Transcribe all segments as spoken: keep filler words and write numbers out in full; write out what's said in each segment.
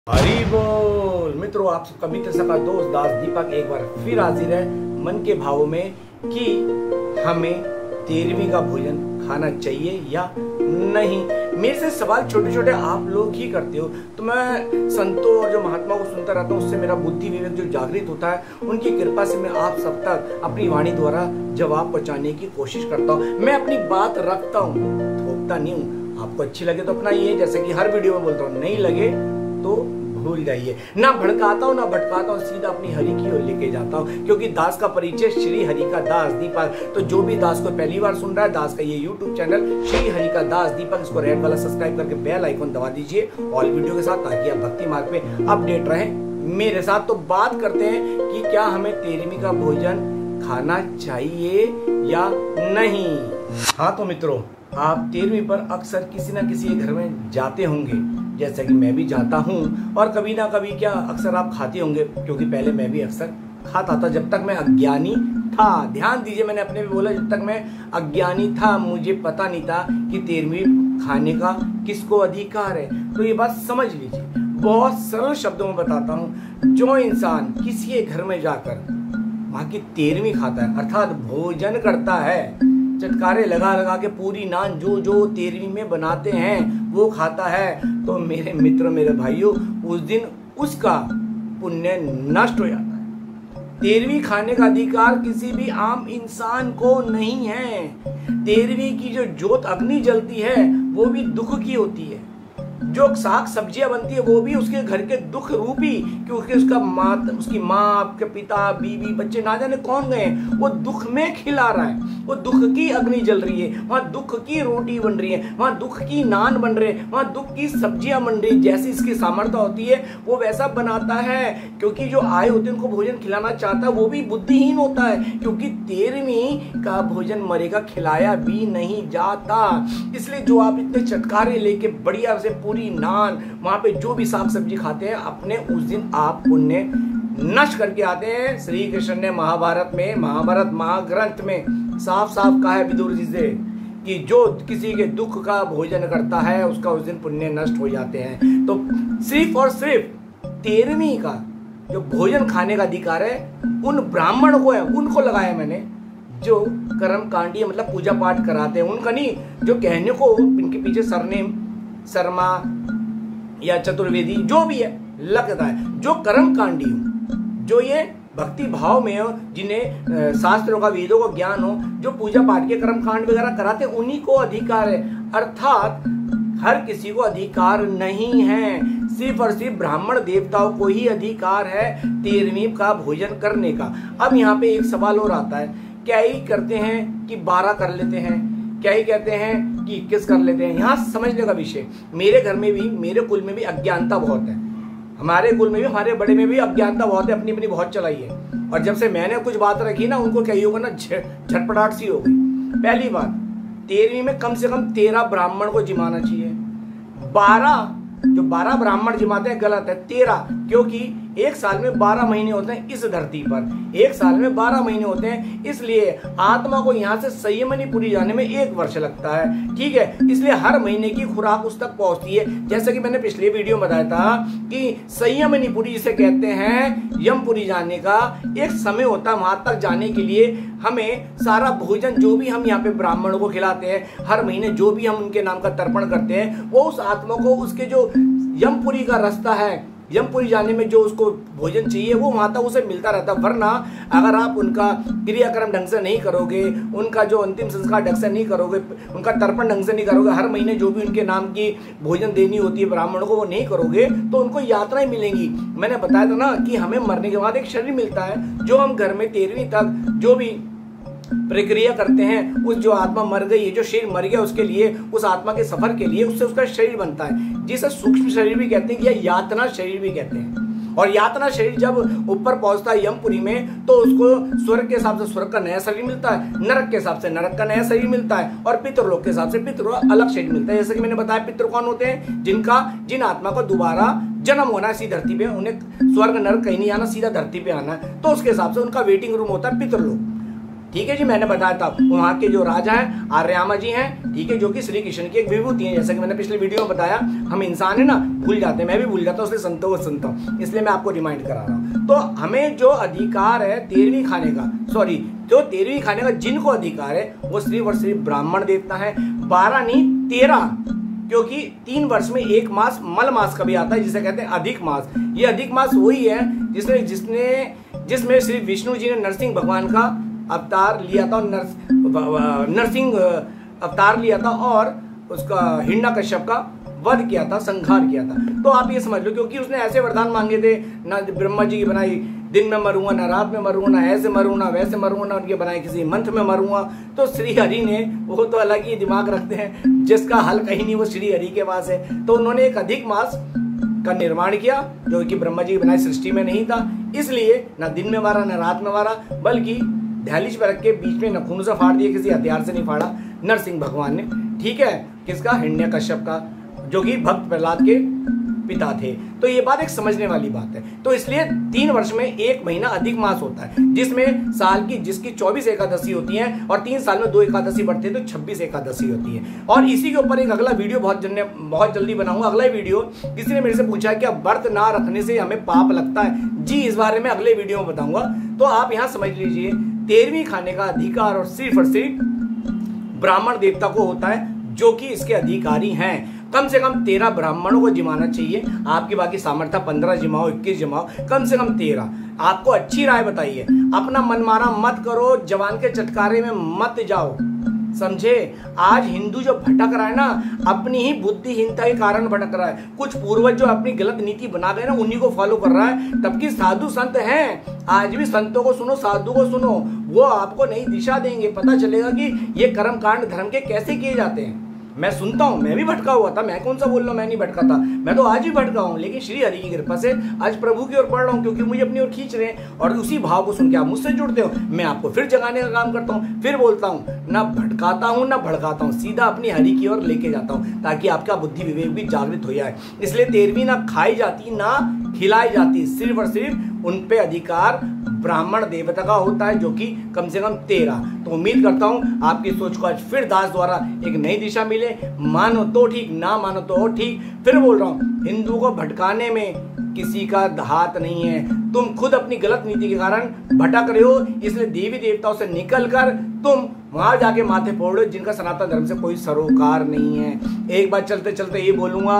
हरी बोल मित्रों, आप सबका मित्र सबका दोस्त दास दीपक एक बार फिर हाजिर है मन के भावों में कि हमें तेरहवीं का भोजन खाना चाहिए या नहीं। मेरे से सवाल छोटे छोटे आप लोग ही करते हो, तो मैं संतों और जो महात्मा को सुनता रहता हूँ, उससे मेरा बुद्धि विवेक जो जागृत होता है, उनकी कृपा से मैं आप सब तक अपनी वाणी द्वारा जवाब पहुंचाने की कोशिश करता हूँ। मैं अपनी बात रखता हूँ, थोपता नहीं हूँ। आपको अच्छी लगे तो अपना ये, जैसे कि हर वीडियो में बोलता हूँ, नहीं लगे तो भूल जाइए। ना भड़काता हूँ ना भटकाता हूँ, सीधा अपनी हरि की ओर लेके जाता हूँ, क्योंकि दास का परिचय श्री हरि का दास दीपक। तो जो भी दास को पहली बार सुन रहा है, दास का ये यूट्यूब चैनल श्री हरि का दास दीपक, इसको रेड वाला सब्सक्राइब करके बेल आइकन दबा दीजिए ऑल वीडियो के साथ, ताकि आप भक्ति मार्ग पे अपडेट रहें मेरे साथ। तो बात करते हैं कि क्या हमें तेरहवीं का भोजन खाना चाहिए या नहीं। हाँ तो मित्रों, आप तेरहवीं पर अक्सर किसी ना किसी घर में जाते होंगे, जैसा कि मैं भी जाता हूँ, और कभी ना कभी क्या अक्सर आप खाते होंगे, क्योंकि पहले मैं भी अक्सर खाता था जब तक मैं अज्ञानी था। ध्यान दीजिए, मैंने अपने भी बोला, जब तक मैं अज्ञानी था मुझे पता नहीं था कि तेरहवीं खाने का किसको अधिकार है। तो ये बात समझ लीजिए, बहुत सरल शब्दों में बताता हूँ। जो इंसान किसी के घर में जाकर वहां की तेरहवीं खाता है, अर्थात भोजन करता है, चटकारे लगा लगा के पूरी नान जो जो तेरहवीं में बनाते हैं वो खाता है, तो मेरे मित्र मेरे भाइयों, उस दिन उसका पुण्य नष्ट हो जाता है। तेरहवीं खाने का अधिकार किसी भी आम इंसान को नहीं है। तेरहवीं की जो ज्योत अग्नि जलती है वो भी दुख की होती है। जो साग सब्जियां बनती है वो भी उसके घर के दुख रूपी, क्योंकि उसका माँ, उसकी माँ, आपके पिता, बीवी, बच्चे ना जाने कौन गए, वो दुख में खिला रहा है। वो दुख की अग्नि जल रही है, वहां दुख की रोटी बन रही है, वहां दुख की नान बन रहे हैं, वहां दुख की सब्जियां बन रही। जैसी इसकी सामर्थ्य होती है वो वैसा बनाता है, क्योंकि जो आए होते हैं उनको भोजन खिलाना चाहता है, वो भी बुद्धिहीन होता है, क्योंकि तेरहवीं का भोजन मरेगा खिलाया भी नहीं जाता। इसलिए जो आप इतने चटकारे लेके बढ़िया से पूरी नान वहां पे जो भी साग सब्जी खाते हैं, अपने उस दिन आप पुण्य नष्ट करके आते हैं। श्री कृष्ण ने महाभारत में, महाभारत महाग्रंथ में साफ साफ कहा है विदुर जी से कि जो किसी के दुख का भोजन करता है उसका उस दिन पुण्य नष्ट हो जाते हैं। तो सिर्फ और सिर्फ तेरहवीं का जो भोजन खाने का अधिकार है उन ब्राह्मण को है, उनको लगाया मैंने, जो कर्म कांडी मतलब पूजा पाठ कराते हैं, उनका नहीं। जो कहने को इनके पीछे सरनेम शर्मा या चतुर्वेदी जो भी है लगता है, जो कर्म कांडी हो, जो ये भक्ति भाव में हो, जिन्हें शास्त्रों का, वेदों का ज्ञान हो, जो पूजा पाठ के कर्म कांड वगैरह कराते हैं, उन्हीं को अधिकार है। अर्थात हर किसी को अधिकार नहीं है, सिर्फ और सिर्फ ब्राह्मण देवताओं को ही अधिकार है तेरहवीं का भोजन करने का। अब यहाँ पे एक सवाल और आता है, क्या ही करते हैं कि बारह कर लेते हैं, क्या ही कहते हैं कि इक्कीस कर लेते हैं। यहाँ समझने का विषय, मेरे घर में भी, मेरे कुल में भी अज्ञानता बहुत है, हमारे कुल में भी, हमारे बड़े में भी अज्ञानता बहुत है, अपनी अपनी बहुत चलाई है। और जब से मैंने कुछ बात रखी ना, उनको क्या होगा ना, झटपटाहट सी हो गई। पहली बात, तेरहवीं में कम से कम तेरह ब्राह्मण को जिमाना चाहिए। बारह, जो बारह ब्राह्मण जिमाते हैं गलत है, तेरह, क्योंकि एक साल में बारह महीने होते हैं इस धरती पर, एक साल में बारह महीने होते हैं, इसलिए आत्मा को यहाँ से संयमनीपुरी जाने में एक वर्ष लगता है। ठीक है, इसलिए हर महीने की खुराक उस तक पहुंचती है। जैसे कि मैंने पिछले वीडियो में बताया था कि संयमनीपुरी जिसे कहते हैं, यमपुरी जाने का एक समय होता है। वहां तक जाने के लिए हमें सारा भोजन जो भी हम यहाँ पे ब्राह्मणों को खिलाते हैं, हर महीने जो भी हम उनके नाम का तर्पण करते हैं, वो उस आत्मा को उसके जो यमपुरी का रास्ता है, यमपुरी जाने में जो उसको भोजन चाहिए वो वहां तक उसे मिलता रहता। वरना अगर आप उनका क्रियाक्रम ढंग से नहीं करोगे, उनका जो अंतिम संस्कार ढंग से नहीं करोगे, उनका तर्पण ढंग से नहीं करोगे, हर महीने जो भी उनके नाम की भोजन देनी होती है ब्राह्मणों को वो नहीं करोगे, तो उनको यात्राएं मिलेंगी। मैंने बताया था ना कि हमें मरने के बाद एक शरीर मिलता है, जो हम घर में तेरहवीं तक जो भी प्रक्रिया करते हैं, उस जो आत्मा मर गई है, जो शरीर मर गया, उसके लिए, उस आत्मा के सफर के लिए उससे उसका शरीर बनता है, जिसे सूक्ष्म शरीर भी कहते हैं या यातना शरीर भी कहते हैं। और यातना शरीर जब ऊपर पहुंचता है यमपुरी में, तो उसको स्वर्ग के हिसाब से स्वर्ग का नया शरीर मिलता है, नरक के हिसाब से नरक का नया शरीर मिलता है, और पितृलोक के हिसाब से पितृलोक अलग शरीर मिलता है। जैसे कि मैंने बताया, पितृ कौन होते हैं, जिनका जिन आत्मा को दोबारा जन्म होना है इसी धरती पे, उन्हें स्वर्ग नरक कहीं नहीं आना, सीधा धरती पे आना है, तो उसके हिसाब से उनका वेटिंग रूम होता है पितृलोक। ठीक है जी, मैंने बताया था वहां के जो राजा हैं आर्यामा जी हैं, ठीक है, जो कि श्री कृष्ण की एक विभूति है। जैसा कि मैंने पिछले वीडियो में बताया, हम इंसान है ना, भूल जाते हैं, मैं भी भूल जाता हूँ, इसलिए संतों को सुनता हूँ, इसलिए मैं आपको रिमाइंड करा रहा हूँ। तो हमें जो अधिकार है तेरहवीं खाने का, सॉरी जो तेरहवीं खाने का जिनको अधिकार है वो सिर्फ और सिर्फ ब्राह्मण देवता है। बारह नहीं तेरह, क्योंकि तीन वर्ष में एक मास मल मास कभी आता है जिसे कहते हैं अधिक मास। ये अधिक मास वही है जिसने जिसने जिसमें श्री विष्णु जी ने नरसिंह भगवान का अवतार लिया था, नरस, नरसिंह अवतार लिया था और उसका हिरण्यकश्यप का वध किया था, संहार किया था। तो आप ये समझ लो, क्योंकि उसने ऐसे वरदान मांगे थे, ना ब्रह्मा जी की बनाई दिन में मरूंगा, ना रात में मरूंगा, ना ऐसे मरूंगा, ना वैसे मरूंगा, ना उनके बनाए किसी मंथ में मरूंगा। तो श्री हरि ने, वो तो अलग ही दिमाग रखते हैं, जिसका हल कहीं नहीं वो श्री हरि के पास है। तो उन्होंने एक अधिक मास का निर्माण किया जो कि ब्रह्मा जी की बनाई सृष्टि में नहीं था, इसलिए ना दिन में मारा ना रात में मारा, बल्कि दहलीज पर रख के बीच में नखून से फाड़ दिया, किसी हथियार से नहीं फाड़ा नरसिंह भगवान ने, ठीक है, किसका, हिरण्यकश्यप का, जो कि भक्त प्रहलाद के पिता थे। तो ये बात एक समझने वाली बात है। तो इसलिए तीन वर्ष में एक महीना अधिक मास होता है, जिसमें साल की जिसकी चौबीस एकादशी होती है और तीन साल में दो एकादशी बढ़ती है, तो छब्बीस एकादशी होती है। और इसी के ऊपर एक अगला वीडियो बहुत जल्दी बहुत जल्दी बनाऊंगा। अगला वीडियो, किसी ने मेरे से पूछा कि अब व्रत ना रखने से हमें पाप लगता है, जी इस बारे में अगले वीडियो में बताऊंगा। तो आप यहाँ समझ लीजिए, तेरहवीं खाने का अधिकार और सिर्फ और सिर्फ ब्राह्मण देवता को होता है, जो कि इसके अधिकारी हैं। कम से कम तेरह ब्राह्मणों को जिमाना चाहिए। आपकी बाकी सामर्थ्य पंद्रह जिमाओ, इक्कीस जिमाओ, कम से कम तेरह। आपको अच्छी राय बताइए, अपना मन मारा मत करो, जवान के चटकारे में मत जाओ, समझे। आज हिंदू जो भटक रहा है ना, अपनी ही बुद्धिहीनता के कारण भटक रहा है। कुछ पूर्वज जो अपनी गलत नीति बना गए ना, उन्हीं को फॉलो कर रहा है। तब की साधु संत हैं, आज भी संतों को सुनो, साधु को सुनो, वो आपको नई दिशा देंगे। पता चलेगा कि ये कर्म कांड धर्म के कैसे किए जाते हैं। मैं सुनता हूं, मैं भी भटका हुआ था, मैं कौन सा बोल रहा हूं मैं नहीं भटका था, मैं तो आज भी भटका हूं, लेकिन श्री हरि की कृपा से आज प्रभु की ओर पढ़ रहा हूं, क्योंकि मुझे अपनी ओर खींच रहे हैं। और उसी भाव को सुन के आप मुझसे जुड़ते हो, मैं आपको फिर जगाने का काम करता हूं। फिर बोलता हूं, ना भटकाता हूं ना भड़काता हूं, सीधा अपनी हरि की ओर लेके जाता हूं, ताकि आपका बुद्धि विवेक भी जागृत हो जाए। इसलिए तेरहवीं ना खाई जाती ना खिलाई जाती, सिर्फ और सिर्फ उन पे अधिकार ब्राह्मण देवता का होता है, जो कि कम से कम तेरह। तो उम्मीद करता हूं आपकी सोच को आज फिर दास द्वारा एक नई दिशा मिले। मानो तो ठीक, ना मानो तो और ठीक। फिर बोल रहा हूं, हिंदू को भटकाने में किसी का हाथ नहीं है, तुम खुद अपनी गलत नीति के कारण भटक रहे हो। इसलिए देवी देवताओं से निकलकर तुम वहां जाके माथे फोड़ रहे हो, जिनका सनातन धर्म से कोई सरोकार नहीं है। एक बार चलते चलते ये बोलूंगा,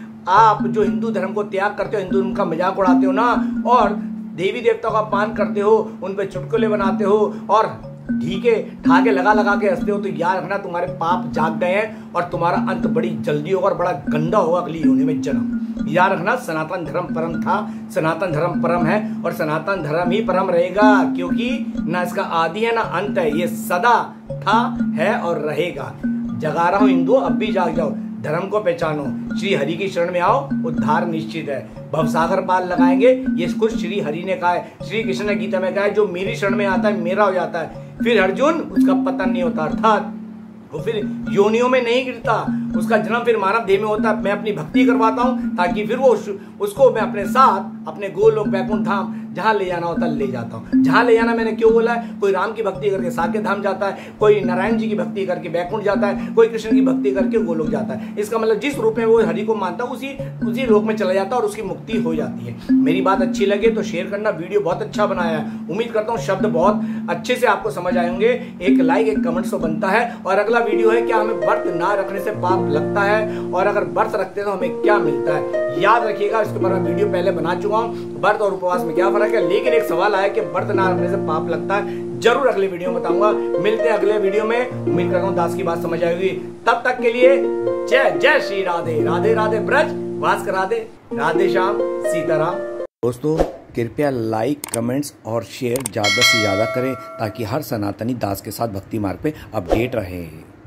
आप जो हिंदू धर्म को त्याग करते हो, हिंदू धर्म का मजाक उड़ाते हो ना, और देवी देवताओं का पान करते हो, उन पे चुटकुले बनाते हो और ढीके ठाके लगा लगा के हंसते हो, तो याद रखना तुम्हारे पाप जाग गए हैं और तुम्हारा अंत बड़ी जल्दी होगा और बड़ा गंदा होगा अगली योनि में जन्म। याद रखना, सनातन धर्म परम था, सनातन धर्म परम है और सनातन धर्म ही परम रहेगा, क्योंकि ना इसका आदि है ना अंत है, ये सदा था, है और रहेगा। जगा रहा हूं हिंदू, अब भी जाग जाओ, धर्म को पहचानो, श्री हरि की शरण में आओ, उद्धार निश्चित है। भवसागर पाल लगाएंगे, ये कुछ श्री हरि ने कहा है, श्री कृष्ण ने गीता में कहा है, जो मेरी शरण में आता है मेरा हो जाता है। फिर अर्जुन, उसका पतन नहीं होता, अर्थात वो फिर योनियों में नहीं गिरता, उसका जन्म फिर मानव देह में होता है। मैं अपनी भक्ति करवाता हूँ ताकि फिर वो उसको मैं अपने साथ अपने गोलोक वैकुंठ धाम जहां ले जाना होता है ले जाता हूँ। जहां ले जाना मैंने क्यों बोला है, कोई राम की भक्ति करके साकेत धाम जाता है, कोई नारायण जी की भक्ति करके वैकुंठ जाता है, कोई कृष्ण की भक्ति करके गोलोक जाता है। इसका मतलब जिस रूप में वो हरि को मानता है उसी उसी लोक में चला जाता है और उसकी मुक्ति हो जाती है। मेरी बात अच्छी लगे तो शेयर करना, वीडियो बहुत अच्छा बनाया है, उम्मीद करता हूँ शब्द बहुत अच्छे से आपको समझ आएंगे। एक लाइक एक कमेंट तो बनता है। और अगला वीडियो है, क्या हमें व्रत ना रखने से पाप लगता है, और अगर व्रत रखते हैं तो हमें क्या मिलता है। याद रखिएगा, इसके ऊपर मैं वीडियो पहले बना चुका हूँ, व्रत और उपवास में क्या फर्क है। लेकिन एक सवाल आया कि व्रत ना रखने से पाप लगता है, जरूर अगले वीडियो में बताऊंगा। मिलते हैं अगले वीडियो में, उम्मीद करता हूँ दास की बात समझ आएगी। तब तक के लिए जय जय श्री राधे राधे राधे ब्रज वास करा दे, राधे श्याम सीताराम। दोस्तों कृपया लाइक कमेंट्स और शेयर ज़्यादा से ज़्यादा करें, ताकि हर सनातनी दास के साथ भक्ति मार्ग पे अपडेट रहे।